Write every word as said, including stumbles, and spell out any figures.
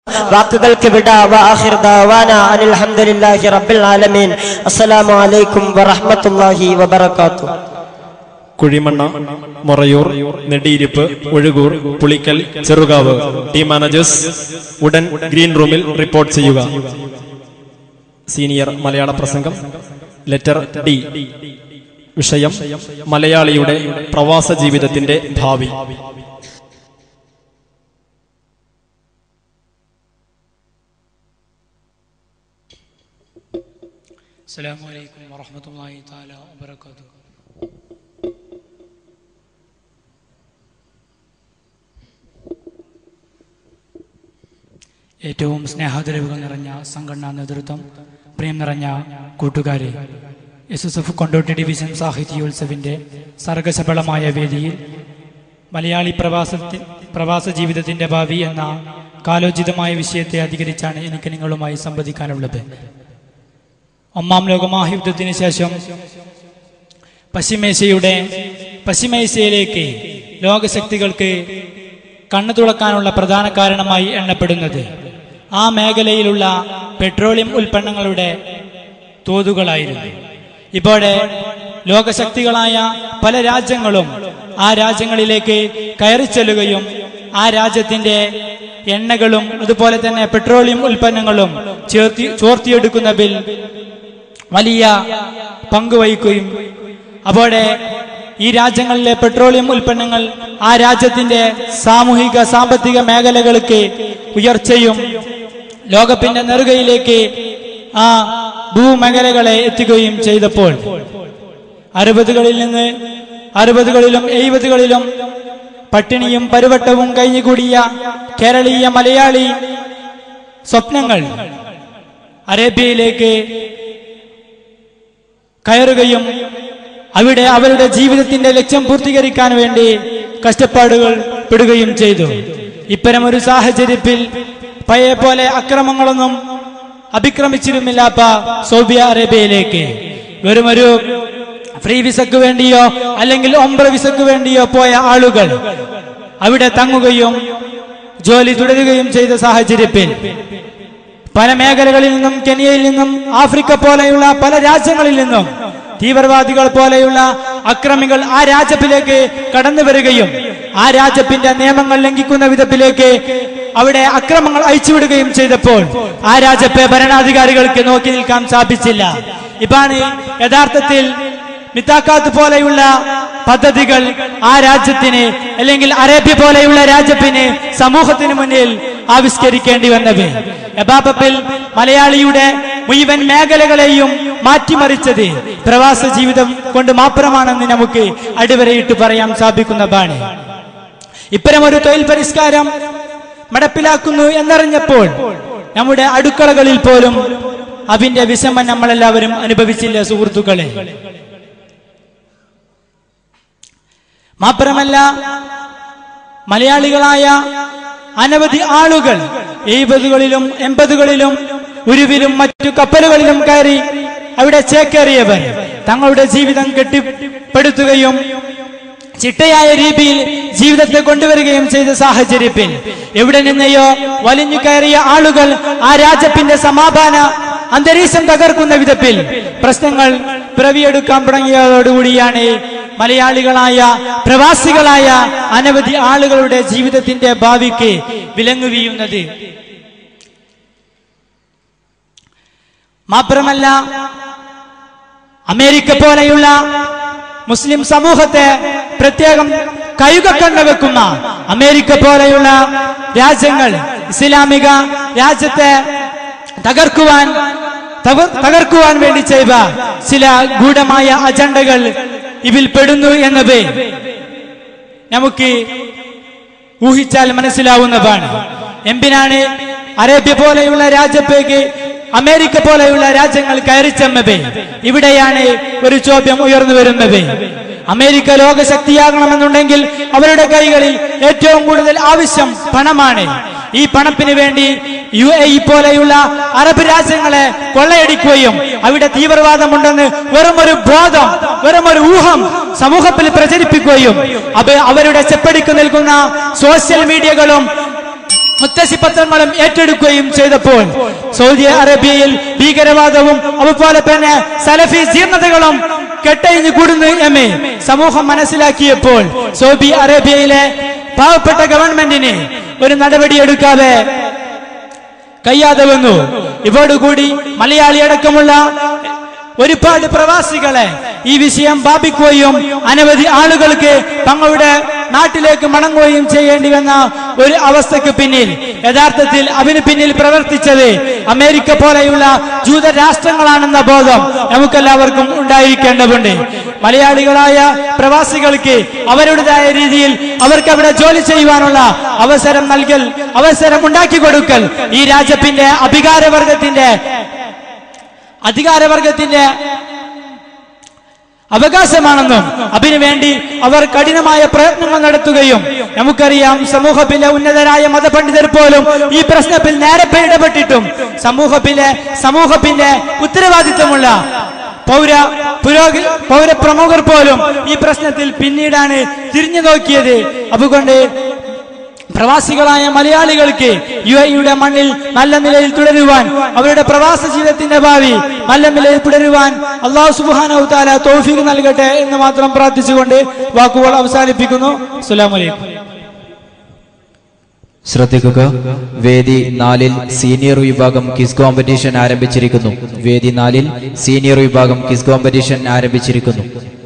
വാക്കുകൾക്ക് വിട. വആഖിർ ദഅവാന അനിൽ ഹംദുലില്ലാഹി റബ്ബിൽ ആലമീൻ. അസ്സലാമു അലൈക്കും വറഹ്മത്തുള്ളാഹി വബറകാതുഹു. കുഴിമണ്ണ, മൊറയൂർ, നെടിയിരിപ്പ്, ഒഴുകൂർ, പുളിക്കൽ, ചെറുകാവ് ടീം മാനേജേഴ്സ് ഉടൻ ഗ്രീൻ റൂമിൽ റിപ്പോർട്ട് ചെയ്യുക. സീനിയർ മലയാള പ്രസംഗം ലെറ്റർ ഡി. വിഷയം മലയാളിയുടെ പ്രവാസ ജീവിതത്തിന്റെ ഭാവി. അസ്സലാമു അലൈക്കും വറഹ്മത്തുള്ളാഹി തആല വബറകാതുഹു. ഏറ്റവും സ്നേഹാദരവുകൾ നിറഞ്ഞ സംഘടനാ നേതൃത്വം, പ്രിയം നിറഞ്ഞ കൂട്ടുകാരെ, S S F Kondotty division സാഹിത്യോത്സവിന്റെ സർഗശബളമായ വേദിയിൽ മലയാളി പ്രവാസത്തി പ്രവാസ ജീവിതത്തിന്റെ ഭാവി എന്ന കാലോചിതമായ വിഷയത്തെ അധികരിച്ചാണ് എനിക്ക് നിങ്ങളുമായി സംവദിക്കാനുള്ളത്. ഒന്നാം ലോക മഹായുദ്ധത്തിന് ശേഷം പശ്ചിമേഷ്യയുടെ പശ്ചിമേഷ്യയിലേക്ക് ലോകശക്തികൾക്ക് കണ്ണു തുറക്കാനുള്ള പ്രധാന കാരണമായി എണ്ണപ്പെടുന്നത് ആ മേഖലയിലുള്ള പെട്രോളിയം ഉൽപ്പന്നങ്ങളുടെ തോതുകളായിരുന്നു. ഇപ്പോഴെ ലോകശക്തികളായ പല രാജ്യങ്ങളും ആ രാജ്യങ്ങളിലേക്ക് കയറിച്ചെല്ലുകയും ആ രാജ്യത്തിന്റെ എണ്ണകളും അതുപോലെ തന്നെ പെട്രോളിയം ഉൽപ്പന്നങ്ങളും ചേർത്തി ചോർത്തിയെടുക്കുന്നതിൽ വലിയ പങ്കുവഹിക്കുകയും അപ്പോഴെ ഈ രാജ്യങ്ങളിലെ പെട്രോളിയം ഉൽപ്പന്നങ്ങൾ ആ രാജ്യത്തിന്റെ സാമൂഹിക സാമ്പത്തിക മേഖലകൾക്ക് ഉയർച്ചയും ലോകത്തിന്റെ നെറുകയിലേക്ക് ആ ഭൂമേഖലകളെ എത്തിക്കുകയും ചെയ്തപ്പോൾ അറുപതുകളിൽ നിന്ന് അറുപതുകളിലും എഴുപതുകളിലും പട്ടിണിയും പരുവട്ടവും കഴിഞ്ഞുകൂടിയ കേരളീയ മലയാളി സ്വപ്നങ്ങൾ അറേബ്യയിലേക്ക് കയറുകയും അവിടെ അവരുടെ ജീവിതത്തിന്റെ ലക്ഷ്യം പൂർത്തീകരിക്കാൻ വേണ്ടി കഷ്ടപ്പാടുകൾ പെടുകയും ചെയ്തു. ഇത്തരം ഒരു സാഹചര്യത്തിൽ പഴയ പോലെ അക്രമങ്ങളൊന്നും അതിക്രമിച്ചിരുന്നില്ലാത്ത സൗദി അറേബ്യയിലേക്ക് വെറുമൊരു ഫ്രീ വിസക്ക് വേണ്ടിയോ അല്ലെങ്കിൽ ഒംറ വിസക്ക് വേണ്ടിയോ പോയ ആളുകൾ അവിടെ തങ്ങുകയും ജോലി തുടരുകയും ചെയ്ത സാഹചര്യത്തിൽ പല മേഖലകളിൽ നിന്നും, കെനിയയിൽ നിന്നും, ആഫ്രിക്ക പോലെയുള്ള പല രാജ്യങ്ങളിൽ നിന്നും തീവ്രവാദികൾ പോലെയുള്ള അക്രമികൾ ആ രാജ്യത്തിലേക്ക് കടന്നു വരികയും ആ രാജ്യത്തിന്റെ നിയമങ്ങൾ ലംഘിക്കുന്ന വിധത്തിലേക്ക് അവിടെ അക്രമങ്ങൾ അയച്ചുവിടുകയും ചെയ്തപ്പോൾ ആ രാജ്യത്തെ ഭരണാധികാരികൾക്ക് നോക്കി നിൽക്കാൻ സാധിച്ചില്ല. ഇതാണ് യഥാർത്ഥത്തിൽ മിത്താക്കാത്ത് പോലെയുള്ള പദ്ധതികൾ ആ രാജ്യത്തിന് അല്ലെങ്കിൽ അറേബ്യ പോലെയുള്ള രാജ്യത്തിന് സമൂഹത്തിന് മുന്നിൽ ആവിഷ്കരിക്കേണ്ടി വന്നത്. യഥാർത്ഥത്തിൽ മലയാളിയുടെ മുഴുവൻ മേഖലകളെയും മാറ്റിമറിച്ചത് പ്രവാസ ജീവിതം കൊണ്ട് മാത്രമാണെന്ന് നമുക്ക് അടിവരയിട്ട് പറയാൻ സാധിക്കുന്നതാണ്. ഇത്തരം ഒരു തൊഴിൽ പരിഷ്കാരം നടപ്പിലാക്കുന്നു എന്നറിഞ്ഞപ്പോൾ നമ്മുടെ അടുക്കളകളിൽ പോലും അതിന്റെ വിഷമം നമ്മളെല്ലാവരും അനുഭവിച്ചില്ല സുഹൃത്തുക്കളെ. മാത്രമല്ല മലയാളികളായ അനവധി ആളുകൾ എഴുപതുകളിലും എൺപതുകളിലും ഉരുവിലും മറ്റു കപ്പലുകളിലും കയറി അവിടെ ചേക്കേറിയവർ തങ്ങളുടെ ജീവിതം കെട്ടിപ്പടുത്തുകയും ചിട്ടയായ രീതിയിൽ ജീവിതത്തെ കൊണ്ടുവരികയും ചെയ്ത സാഹചര്യത്തിൽ എവിടെ നിന്നെയോ വലിഞ്ഞു കയറിയ ആളുകൾ ആ രാജ്യത്തിന്റെ സമാധാന അന്തരീക്ഷം തകർക്കുന്ന വിധത്തിൽ പ്രശ്നങ്ങൾ പിറവിയെടുക്കാൻ തുടങ്ങിയതോടുകൂടിയാണ് മലയാളികളായ പ്രവാസികളായ അനവധി ആളുകളുടെ ജീവിതത്തിന്റെ ഭാവിക്ക് വിലങ്ങു വീഴുന്നത്. മാത്രമല്ല അമേരിക്ക പോലെയുള്ള മുസ്ലിം സമൂഹത്തെ പ്രത്യേകം കൈകക്കണ്ണ വെക്കുന്ന അമേരിക്ക പോലെയുള്ള രാജ്യങ്ങൾ ഇസ്ലാമിക രാജ്യത്തെ തകർക്കുവാൻ തകർക്കുവാൻ വേണ്ടി ചെയ്ത ചില ഗൂഢമായ അജണ്ടകൾ ഇതിൽ പെടുന്നു എന്നത് നമുക്ക് ഊഹിച്ചാൽ മനസ്സിലാവുന്നതാണ്. എന്തിനാണ് അറേബ്യ പോലെയുള്ള രാജ്യത്തേക്ക് അമേരിക്ക പോലെയുള്ള രാജ്യങ്ങൾ കയറിച്ചെന്നത്? ഇവിടെയാണ് ഒരു ചോദ്യം ഉയർന്നു വരുന്നത്. അമേരിക്ക ലോകശക്തിയാകണമെന്നുണ്ടെങ്കിൽ അവരുടെ കൈകളിൽ ഏറ്റവും കൂടുതൽ ആവശ്യം പണമാണ്. ഈ പണത്തിന് വേണ്ടി യു എ ഇ പോലെയുള്ള അറബ് രാജ്യങ്ങളെ കൊള്ളയടിക്കുകയും അവിടെ തീവ്രവാദമുണ്ടെന്ന് വെറുമൊരു ബോധം, വെറുമൊരു ഊഹം സമൂഹത്തിൽ പ്രചരിപ്പിക്കുകയും അത് അവരുടെ ചെപ്പടിക്ക് നിൽക്കുന്ന സോഷ്യൽ മീഡിയകളും മുത്തശ്ശിപത്രങ്ങളും ഏറ്റെടുക്കുകയും ചെയ്തപ്പോൾ സൗദി അറേബ്യയിൽ ഭീകരവാദവും അതുപോലെ തന്നെ സലഫി ജീർണതകളും കെട്ടഴിഞ്ഞു കൂടുന്നു എന്ന് സമൂഹം മനസ്സിലാക്കിയപ്പോൾ സൗദി അറേബ്യയിലെ പാവപ്പെട്ട ഗവൺമെന്റിന് ഒരു നടപടിയെടുക്കാതെ കഴിയാതെ വന്നു. ഇതോടുകൂടി മലയാളി അടക്കമുള്ള ഒരുപാട് പ്രവാസികളെ ഈ വിഷയം ബാധിക്കുകയും അനവധി ആളുകൾക്ക് തങ്ങളുടെ നാട്ടിലേക്ക് മടങ്ങുകയും ചെയ്യേണ്ടി വന്ന ഒരു അവസ്ഥയ്ക്ക് പിന്നിൽ യഥാർത്ഥത്തിൽ അതിന് പിന്നിൽ പ്രവർത്തിച്ചത് അമേരിക്ക പോലെയുള്ള ജൂത രാഷ്ട്രങ്ങളാണെന്ന ബോധം നമുക്കെല്ലാവർക്കും ഉണ്ടായിരിക്കേണ്ടതുണ്ട്. മലയാളികളായ പ്രവാസികൾക്ക് അവരുടേതായ രീതിയിൽ അവർക്ക് അവിടെ ജോലി ചെയ്യുവാനുള്ള അവസരം നൽകൽ, അവസരം ഉണ്ടാക്കി കൊടുക്കൽ ഈ രാജ്യത്തിന്റെ അധികാരവർഗത്തിന്റെ അധികാരവർഗത്തിന്റെ അവകാശമാണെന്നും അതിനുവേണ്ടി അവർ കഠിനമായ പ്രയത്നങ്ങൾ നടത്തുകയും നമുക്കറിയാം സമൂഹത്തിലെ ഉന്നതരായ മതപണ്ഡിതർ പോലും ഈ പ്രശ്നത്തിൽ നേരത്തെ ഇടപെട്ടിട്ടും സമൂഹത്തിലെ സമൂഹത്തിന്റെ ഉത്തരവാദിത്വമുള്ള പൗര പുരോഗ പൗരപ്രമുഖർ പോലും ഈ പ്രശ്നത്തിൽ പിന്നീടാണ് തിരിഞ്ഞു നോക്കിയത്. അതുകൊണ്ട് പ്രവാസികളായ മലയാളികൾക്ക് യു എയുടെ മണ്ണിൽ നല്ല നിലയിൽ തുടരുവാൻ, അവരുടെ പ്രവാസ ജീവിതത്തിന്റെ ഭാവി നല്ല നിലയിൽ തുടരുവാൻ അല്ലാഹു സുബ്ഹാനഹു വ തആല തൗഫീഖ് നൽകട്ടെ എന്ന് മാത്രം പ്രാർത്ഥിച്ചുകൊണ്ട് വാക്കുകൾ അവസാനിപ്പിക്കുന്നു. അസ്സലാമു അലൈക്കും. ശ്രദ്ധിക്കുക, വേദി നാലിൽ സീനിയർ വിഭാഗം ക്വിസ് കോമ്പറ്റീഷൻ ആരംഭിച്ചിരിക്കുന്നു. വേദി നാലിൽ സീനിയർ വിഭാഗം ക്വിസ് കോമ്പറ്റീഷൻ ആരംഭിച്ചിരിക്കുന്നു.